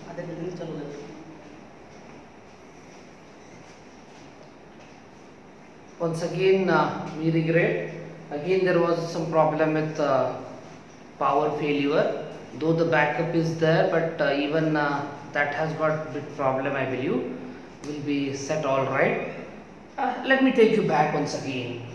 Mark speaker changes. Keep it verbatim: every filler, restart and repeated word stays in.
Speaker 1: आधे घंटे में चालू करें।
Speaker 2: Once again, uh, we regret. Again, there was some problem with uh, power failure. Though the backup is there, but uh, even uh, that has got bit problem. I believe will be set all right. Uh, let me take you back once again.